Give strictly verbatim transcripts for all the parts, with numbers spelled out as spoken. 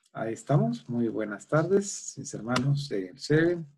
Ahí estamos. Muy buenas tardes, mis hermanos del S E B E.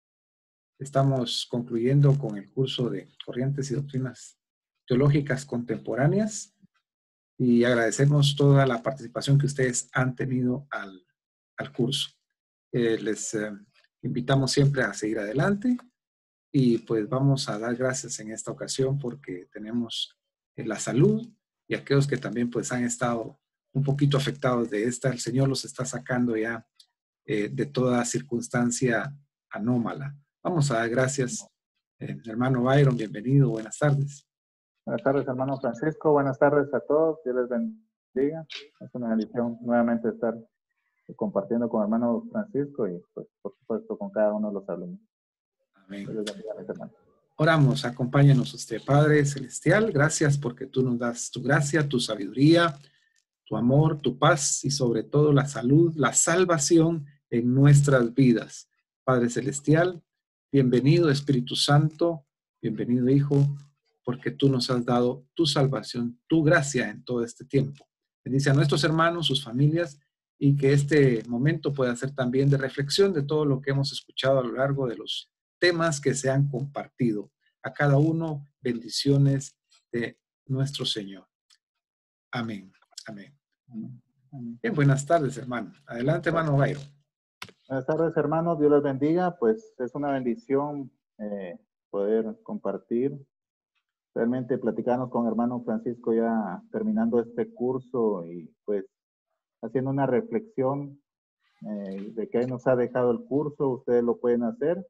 Estamos concluyendo con el curso de Corrientes y Doctrinas Teológicas Contemporáneas y agradecemos toda la participación que ustedes han tenido al, al curso. Eh, les eh, invitamos siempre a seguir adelante y pues vamos a dar gracias en esta ocasión porque tenemos eh, la salud y aquellos que también pues han estado un poquito afectados de esta, el Señor los está sacando ya eh, de toda circunstancia anómala. Vamos a dar gracias. Eh, hermano Byron, bienvenido, buenas tardes. Buenas tardes, hermano Francisco. Buenas tardes a todos. Dios les bendiga. Es una bendición nuevamente estar compartiendo con hermano Francisco y, pues, por supuesto, con cada uno de los alumnos. Amén. Dios les bendiga, mis hermanos. Oramos, acompáñanos usted, Padre Celestial. Gracias porque tú nos das tu gracia, tu sabiduría, tu amor, tu paz y sobre todo la salud, la salvación en nuestras vidas. Padre Celestial, bienvenido Espíritu Santo, bienvenido Hijo, porque tú nos has dado tu salvación, tu gracia en todo este tiempo. Bendice a nuestros hermanos, sus familias, y que este momento pueda ser también de reflexión de todo lo que hemos escuchado a lo largo de los temas que se han compartido. A cada uno, bendiciones de nuestro Señor. Amén. Amén. Bien, buenas tardes, hermano. Adelante, hermano Byron. Buenas tardes, hermanos. Dios les bendiga. Pues es una bendición eh, poder compartir. Realmente platicarnos con hermano Francisco ya terminando este curso y pues haciendo una reflexión eh, de qué nos ha dejado el curso. Ustedes lo pueden hacer.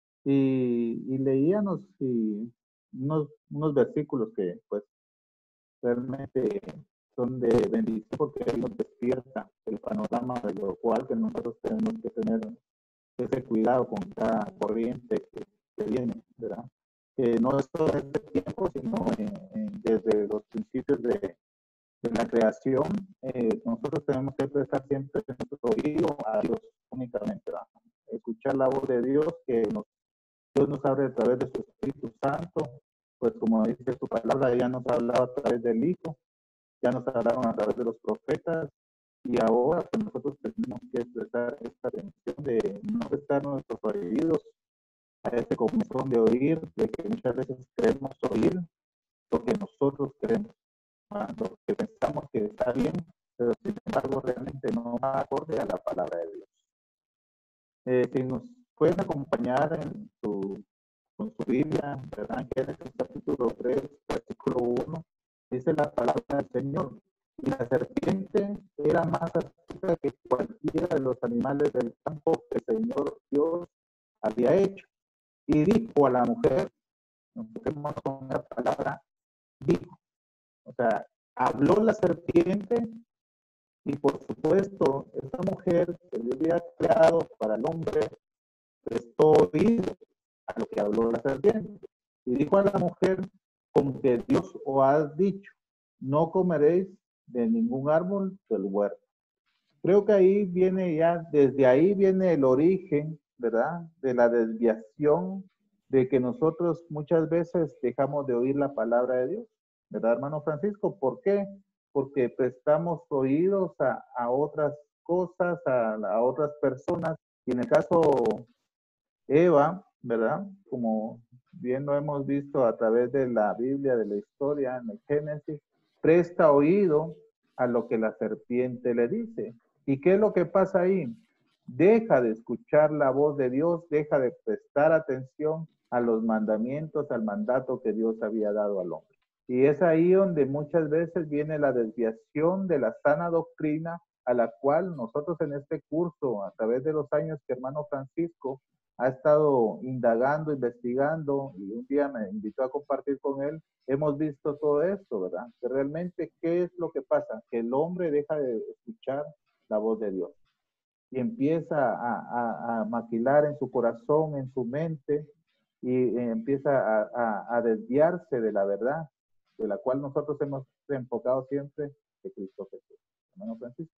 Y, y leíanos y unos, unos versículos que pues realmente son de bendición porque ahí nos despierta el panorama de lo cual que nosotros tenemos que tener ese cuidado con cada corriente que, que viene, ¿verdad? Que no es todo este tiempo, sino eh, eh, desde los principios de, de la creación, eh, nosotros tenemos que prestar siempre nuestro oído a Dios únicamente, ¿verdad? Escuchar la voz de Dios que nos Dios nos abre a través de su Espíritu Santo, pues como dice su palabra, ya nos ha hablado a través del Hijo, ya nos hablaron a través de los profetas, y ahora pues, nosotros tenemos que expresar esta atención de no prestar nuestros oídos a ese comezón de oír, de que muchas veces queremos oír lo que nosotros queremos, ¿no? Lo que pensamos que está bien, pero sin embargo realmente no va acorde a la palabra de Dios. Eh, si nos pueden acompañar en su, con su Biblia, ¿verdad? En Génesis capítulo tres, versículo uno, dice la palabra del Señor: y la serpiente era más astuta que cualquiera de los animales del campo que el Señor Dios había hecho. Y dijo a la mujer, nos ponemos con la palabra dijo, o sea, habló la serpiente. Y por supuesto, esta mujer que Dios había creado para el hombre, prestó oído a lo que habló la serpiente. Y dijo a la mujer, como que Dios os ha dicho, no comeréis de ningún árbol del huerto. Creo que ahí viene ya, desde ahí viene el origen, ¿verdad? De la desviación, de que nosotros muchas veces dejamos de oír la palabra de Dios, ¿verdad, hermano Francisco? ¿Por qué? Porque prestamos oídos a, a otras cosas, a, a otras personas. Y en el caso Eva, ¿verdad? Como bien lo hemos visto a través de la Biblia, de la historia, en el Génesis, presta oído a lo que la serpiente le dice. ¿Y qué es lo que pasa ahí? Deja de escuchar la voz de Dios, deja de prestar atención a los mandamientos, al mandato que Dios había dado al hombre. Y es ahí donde muchas veces viene la desviación de la sana doctrina a la cual nosotros en este curso, a través de los años que hermano Francisco ha estado indagando, investigando, y un día me invitó a compartir con él, hemos visto todo esto, ¿verdad? Que realmente, ¿qué es lo que pasa? Que el hombre deja de escuchar la voz de Dios y empieza a, a, a maquilar en su corazón, en su mente, y empieza a, a, a desviarse de la verdad, de la cual nosotros hemos enfocado siempre de Cristo Jesús. Hermano Francisco.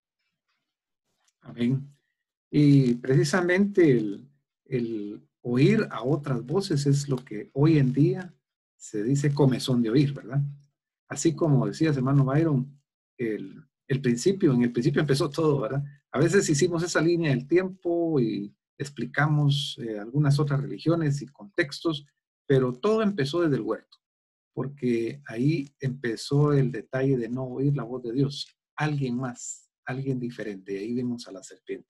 Amén. Y precisamente el, el oír a otras voces es lo que hoy en día se dice comezón de oír, ¿verdad? Así como decías, hermano Byron, el, el principio, en el principio empezó todo, ¿verdad? A veces hicimos esa línea del tiempo y explicamos eh, algunas otras religiones y contextos, pero todo empezó desde el huerto, porque ahí empezó el detalle de no oír la voz de Dios, alguien más, alguien diferente, y ahí vimos a la serpiente.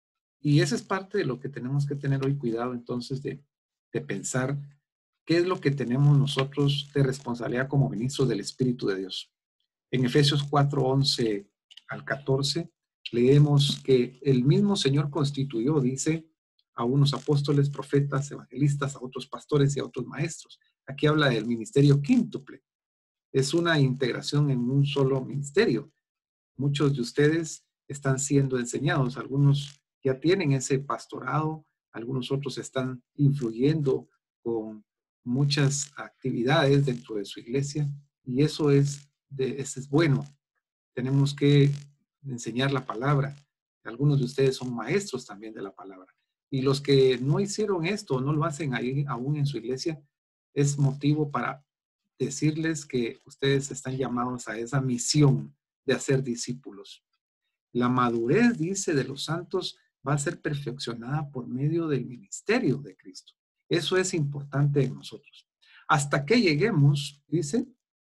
Y esa es parte de lo que tenemos que tener hoy cuidado entonces de, de pensar qué es lo que tenemos nosotros de responsabilidad como ministros del Espíritu de Dios. En Efesios cuatro, once al catorce, leemos que el mismo Señor constituyó, dice, a unos apóstoles, profetas, evangelistas, a otros pastores y a otros maestros. Aquí habla del ministerio quíntuple. Es una integración en un solo ministerio. Muchos de ustedes están siendo enseñados, algunos ya tienen ese pastorado, algunos otros están influyendo con muchas actividades dentro de su iglesia y eso es, de, eso es bueno. Tenemos que enseñar la palabra. Algunos de ustedes son maestros también de la palabra. Y los que no hicieron esto, no lo hacen ahí aún en su iglesia, es motivo para decirles que ustedes están llamados a esa misión de hacer discípulos. La madurez, dice, de los santos va a ser perfeccionada por medio del ministerio de Cristo. Eso es importante en nosotros. Hasta que lleguemos, dice,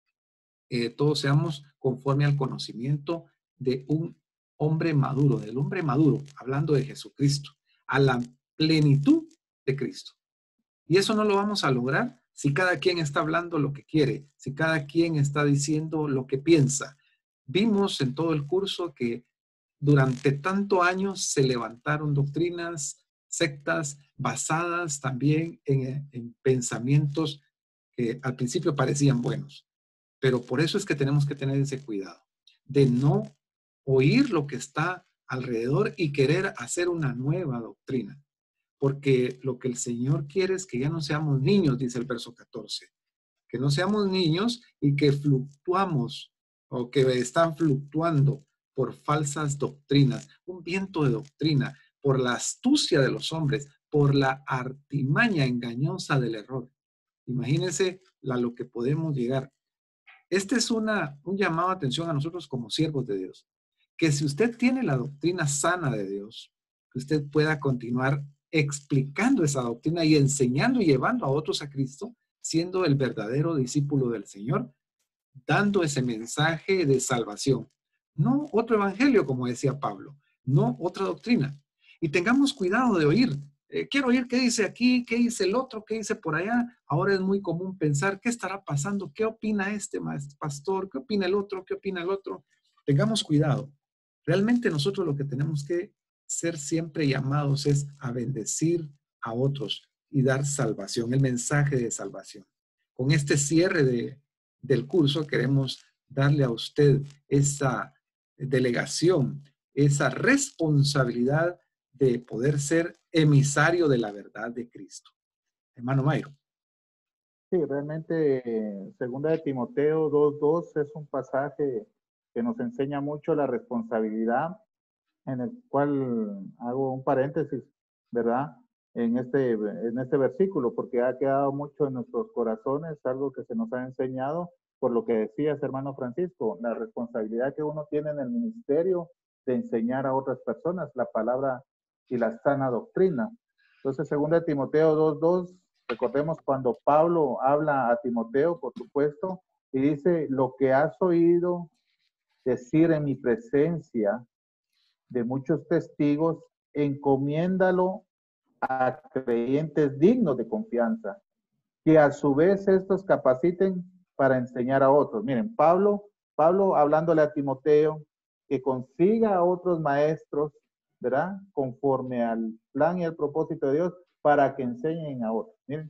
eh, todos seamos conforme al conocimiento de un hombre maduro, del hombre maduro, hablando de Jesucristo, a la plenitud de Cristo. Y eso no lo vamos a lograr si cada quien está hablando lo que quiere, si cada quien está diciendo lo que piensa. Vimos en todo el curso que durante tantos años se levantaron doctrinas, sectas basadas también en, en pensamientos que al principio parecían buenos. Pero por eso es que tenemos que tener ese cuidado de no oír lo que está alrededor y querer hacer una nueva doctrina. Porque lo que el Señor quiere es que ya no seamos niños, dice el verso catorce. Que no seamos niños y que fluctuamos o que están fluctuando por falsas doctrinas, un viento de doctrina, por la astucia de los hombres, por la artimaña engañosa del error. Imagínense a lo que podemos llegar. Este es una, un llamado de atención a nosotros como siervos de Dios. Que si usted tiene la doctrina sana de Dios, que usted pueda continuar explicando esa doctrina y enseñando y llevando a otros a Cristo, siendo el verdadero discípulo del Señor, dando ese mensaje de salvación. No otro evangelio, como decía Pablo, no otra doctrina. Y tengamos cuidado de oír. Eh, quiero oír qué dice aquí, qué dice el otro, qué dice por allá. Ahora es muy común pensar, ¿qué estará pasando? ¿Qué opina este pastor? ¿Qué opina el otro? ¿Qué opina el otro? Tengamos cuidado. Realmente nosotros lo que tenemos que ser siempre llamados es a bendecir a otros y dar salvación, el mensaje de salvación. Con este cierre de, del curso queremos darle a usted esa delegación, esa responsabilidad de poder ser emisario de la verdad de Cristo. Hermano Mayro. Sí, realmente, segunda de Timoteo dos dos es un pasaje que nos enseña mucho la responsabilidad, en el cual hago un paréntesis, ¿verdad? En este, en este versículo, porque ha quedado mucho en nuestros corazones, algo que se nos ha enseñado, por lo que decías, hermano Francisco, la responsabilidad que uno tiene en el ministerio de enseñar a otras personas la palabra y la sana doctrina. Entonces, segunda de Timoteo dos dos, recordemos cuando Pablo habla a Timoteo, por supuesto, y dice, lo que has oído decir en mi presencia de muchos testigos, encomiéndalo a creyentes dignos de confianza, que a su vez estos capaciten para enseñar a otros. Miren, Pablo, Pablo hablándole a Timoteo, que consiga a otros maestros, ¿verdad? Conforme al plan y al propósito de Dios, para que enseñen a otros. Miren,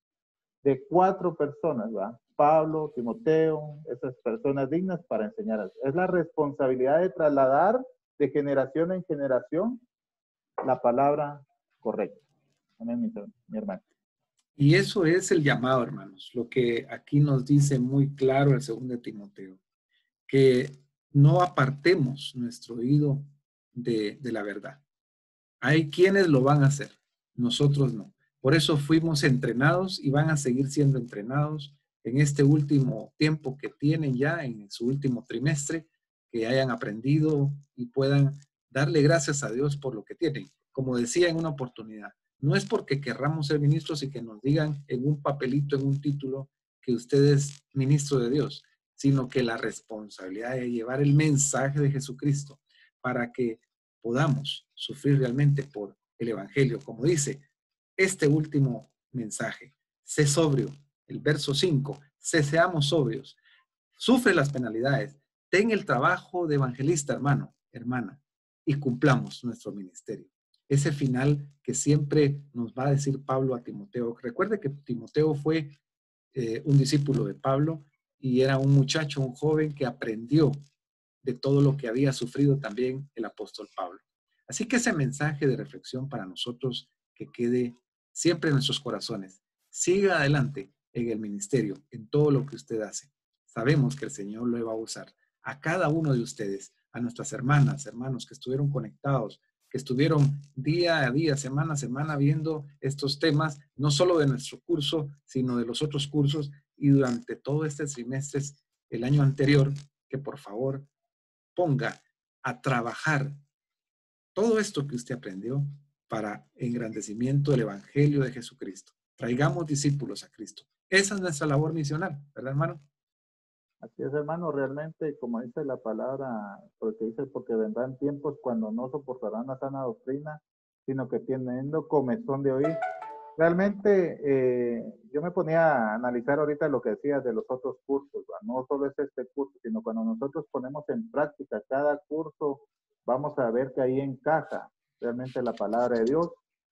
de cuatro personas, ¿verdad? Pablo, Timoteo, esas personas dignas para enseñar. Es la responsabilidad de trasladar de generación en generación la palabra correcta. Amén, mi, mi hermano. Y eso es el llamado, hermanos, lo que aquí nos dice muy claro el segundo de Timoteo, que no apartemos nuestro oído de, de la verdad. Hay quienes lo van a hacer, nosotros no. Por eso fuimos entrenados y van a seguir siendo entrenados en este último tiempo que tienen ya, en su último trimestre, que hayan aprendido y puedan darle gracias a Dios por lo que tienen. Como decía en una oportunidad, no es porque querramos ser ministros y que nos digan en un papelito, en un título, que usted es ministro de Dios, sino que la responsabilidad de llevar el mensaje de Jesucristo para que podamos sufrir realmente por el Evangelio. Como dice este último mensaje, sé sobrio, el verso cinco, sé seamos sobrios, sufre las penalidades, ten el trabajo de evangelista, hermano, hermana, y cumplamos nuestro ministerio. Ese final que siempre nos va a decir Pablo a Timoteo. Recuerde que Timoteo fue eh, un discípulo de Pablo y era un muchacho, un joven que aprendió de todo lo que había sufrido también el apóstol Pablo. Así que ese mensaje de reflexión para nosotros que quede siempre en nuestros corazones. Siga adelante en el ministerio, en todo lo que usted hace. Sabemos que el Señor lo va a usar a cada uno de ustedes, a nuestras hermanas, hermanos que estuvieron conectados, que estuvieron día a día, semana a semana viendo estos temas, no solo de nuestro curso, sino de los otros cursos y durante todo este trimestre, el año anterior, que por favor ponga a trabajar todo esto que usted aprendió para engrandecimiento del Evangelio de Jesucristo. Traigamos discípulos a Cristo. Esa es nuestra labor misional, ¿verdad, hermano? Así es, hermano, realmente, como dice la palabra, porque dice, porque vendrán tiempos cuando no soportarán la sana doctrina, sino que teniendo comezón de oír. Realmente, eh, yo me ponía a analizar ahorita lo que decías de los otros cursos, ¿va? No solo es este curso, sino cuando nosotros ponemos en práctica cada curso, vamos a ver que ahí encaja realmente la palabra de Dios,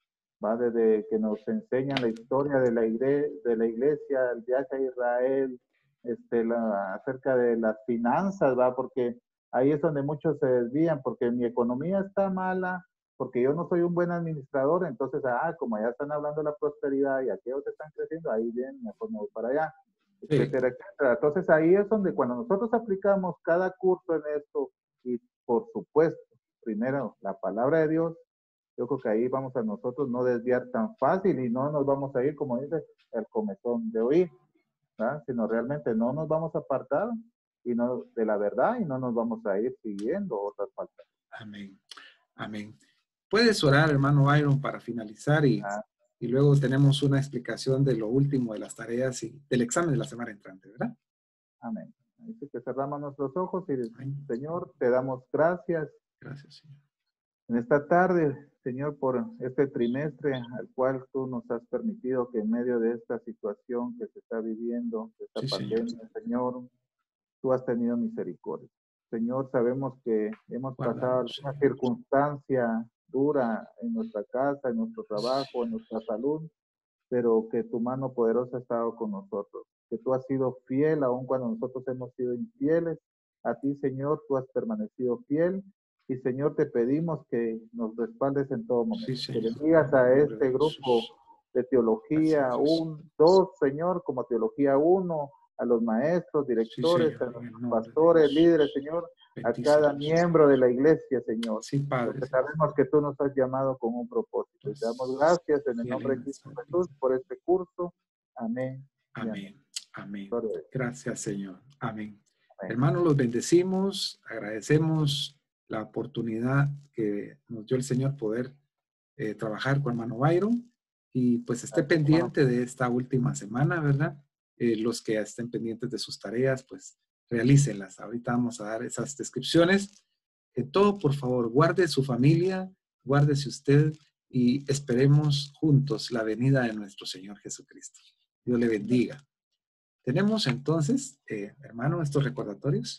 va desde que nos enseñan la historia de la, igre de la iglesia, el viaje a Israel, este, la, acerca de las finanzas, va, porque ahí es donde muchos se desvían, porque mi economía está mala, porque yo no soy un buen administrador, entonces, ah, como ya están hablando de la prosperidad y aquellos están creciendo, ahí bien, mejor me voy para allá, etcétera, sí. etcétera. Entonces ahí es donde cuando nosotros aplicamos cada curso en esto, y por supuesto, primero la palabra de Dios, yo creo que ahí vamos a nosotros no desviar tan fácil y no nos vamos a ir, como dice, el comezón de oír, ¿verdad? Sino realmente no nos vamos a apartar y no, de la verdad y no nos vamos a ir siguiendo otras faltas. Amén. Amén. Puedes orar, hermano Byron, para finalizar y, ah. y luego tenemos una explicación de lo último de las tareas y del examen de la semana entrante, ¿verdad? Amén. Así que cerramos nuestros ojos y, Amén. Señor, te damos gracias. Gracias, Señor. En esta tarde, Señor, por este trimestre al cual tú nos has permitido que en medio de esta situación que se está viviendo, de esta sí, pandemia, Señor. Señor, tú has tenido misericordia. Señor, sabemos que hemos Guardamos, pasado una Señor. circunstancia dura en nuestra casa, en nuestro trabajo, en nuestra salud, pero que tu mano poderosa ha estado con nosotros, que tú has sido fiel aun cuando nosotros hemos sido infieles. A ti, Señor, tú has permanecido fiel. Y Señor, te pedimos que nos respaldes en todo momento. Sí, que bendigas a este grupo de teología un, dos, Señor, como teología uno, a los maestros, directores, sí, a los pastores, líderes, Señor, Bendice, a cada Dios. miembro de la iglesia, Señor. Sí, Padre. Porque sabemos que tú nos has llamado con un propósito. Pues, te damos gracias en el nombre de Cristo Jesús por este curso. Amén. Amén. Amén. Gracias, Señor. Amén. Amén. Hermanos, los bendecimos, agradecemos la oportunidad que nos dio el Señor poder eh, trabajar con hermano Byron y pues esté pendiente de esta última semana, ¿verdad? Eh, los que estén pendientes de sus tareas, pues realícenlas. Ahorita vamos a dar esas descripciones. Eh, todo, por favor, guarde su familia, guárdese usted y esperemos juntos la venida de nuestro Señor Jesucristo. Dios le bendiga. Tenemos entonces, eh, hermano, estos recordatorios.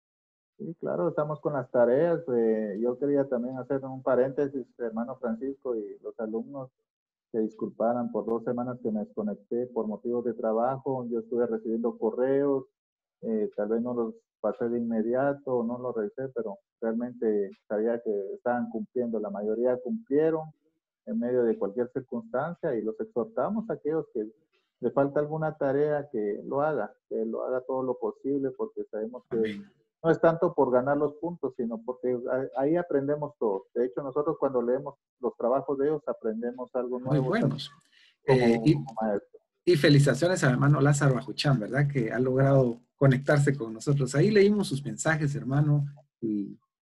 Sí, claro, estamos con las tareas. Eh, yo quería también hacer un paréntesis, hermano Francisco, y los alumnos se disculparan por dos semanas que me desconecté por motivos de trabajo. Yo estuve recibiendo correos, eh, tal vez no los pasé de inmediato, no los revisé, pero realmente sabía que estaban cumpliendo. La mayoría cumplieron en medio de cualquier circunstancia y los exhortamos a aquellos que le falta alguna tarea que lo haga, que lo haga todo lo posible, porque sabemos que Amén. No es tanto por ganar los puntos, sino porque ahí aprendemos todo. De hecho, nosotros cuando leemos los trabajos de ellos aprendemos algo nuevo. Muy buenos. Como, eh, y, como y felicitaciones al hermano Lázaro Ajuchán, ¿verdad? Que ha logrado conectarse con nosotros. Ahí leímos sus mensajes, hermano, y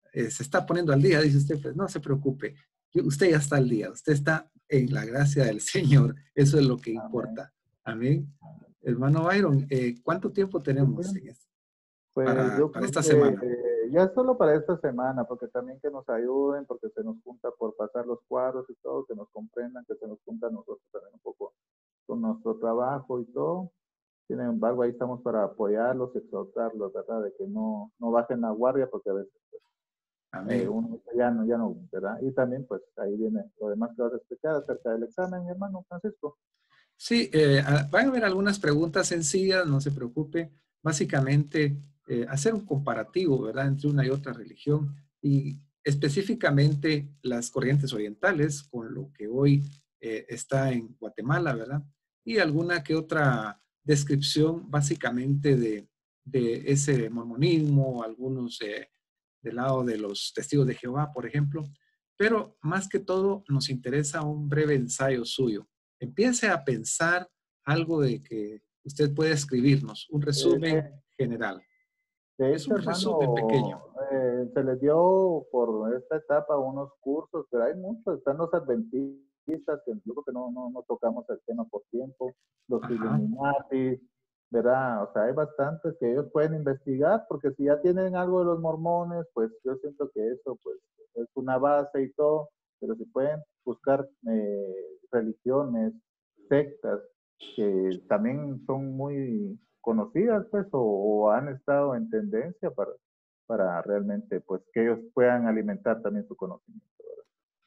eh, se está poniendo al día, dice usted, pues no se preocupe. Usted ya está al día, usted está en la gracia del Señor. Eso es lo que Amén. importa. Amén. Hermano Byron, eh, ¿cuánto tiempo tenemos en esto? Pues Para, yo para creo esta que semana. eh, ya solo para esta semana, porque también que nos ayuden, porque se nos junta por pasar los cuadros y todo, que nos comprendan, que se nos junta a nosotros también un poco con nuestro trabajo y todo. Sin embargo, ahí estamos para apoyarlos, exhortarlos, ¿verdad? De que no, no bajen la guardia, porque a veces pues, eh, Amén. uno ya no, ya no, ¿verdad? Y también, pues, ahí viene lo demás que vas a explicar acerca del examen, mi hermano Francisco. Sí, eh, a- van a haber algunas preguntas sencillas, no se preocupe. Básicamente, eh, hacer un comparativo, ¿verdad?, entre una y otra religión y específicamente las corrientes orientales con lo que hoy eh, está en Guatemala, ¿verdad? Y alguna que otra descripción básicamente de, de ese mormonismo, algunos eh, del lado de los testigos de Jehová, por ejemplo. Pero más que todo nos interesa un breve ensayo suyo. Empiece a pensar algo de que usted puede escribirnos, un Eh, resumen de, general. de Es hecho, un resumen hermano, pequeño. eh, se les dio por esta etapa unos cursos, pero hay muchos, están los adventistas, que yo creo que no, no, no tocamos el tema por tiempo, los Ajá, Illuminati, ¿verdad? O sea, hay bastantes que ellos pueden investigar, porque si ya tienen algo de los mormones, pues yo siento que eso pues es una base y todo, pero si pueden buscar eh, religiones, sectas, que también son muy conocidas, pues, o, o han estado en tendencia para, para realmente, pues, que ellos puedan alimentar también su conocimiento, ¿verdad?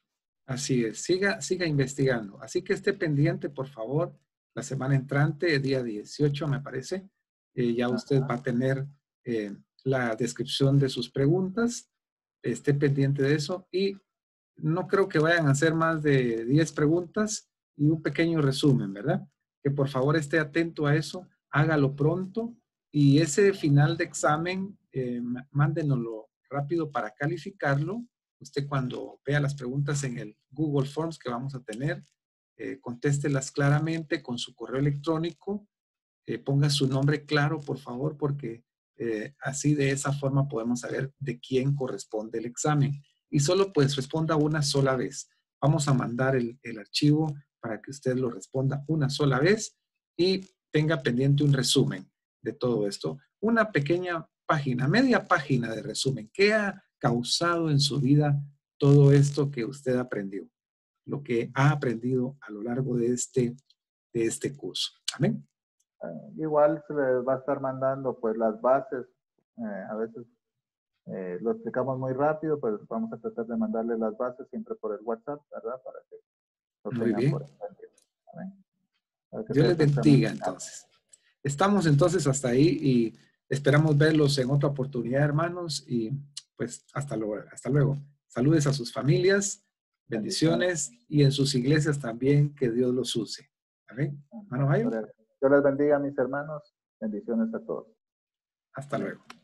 así es. Siga, siga investigando. Así que esté pendiente, por favor. La semana entrante, el día dieciocho, me parece, eh, ya usted Ajá. va a tener eh, la descripción de sus preguntas. Esté pendiente de eso y no creo que vayan a hacer más de diez preguntas y un pequeño resumen, ¿verdad? Que por favor esté atento a eso, hágalo pronto y ese final de examen, eh, mándenoslo rápido para calificarlo. Usted cuando vea las preguntas en el Google Forms que vamos a tener, eh, contéstelas claramente con su correo electrónico, eh, ponga su nombre claro, por favor, porque eh, así de esa forma podemos saber de quién corresponde el examen. Y solo pues responda una sola vez. Vamos a mandar el, el archivo para que usted lo responda una sola vez y tenga pendiente un resumen de todo esto. Una pequeña página, media página de resumen. ¿Qué ha causado en su vida todo esto que usted aprendió? Lo que ha aprendido a lo largo de este, de este curso. Amén. Eh, igual se les va a estar mandando, pues, las bases. Eh, a veces eh, lo explicamos muy rápido, pues vamos a tratar de mandarles las bases siempre por el WhatsApp, ¿verdad? Para que lo Muy tengan por bien. entendido. ¿Amén? Para que Dios sea les su examen bendiga final. entonces. Estamos entonces hasta ahí y esperamos verlos en otra oportunidad, hermanos, y pues hasta luego. Hasta luego. Saludes a sus familias, Bendiciones. bendiciones y en sus iglesias también, que Dios los use. Amén. Hermano Amén. Jairo, Gloria a Dios. Dios les bendiga, mis hermanos. Bendiciones a todos. hasta Amén. luego.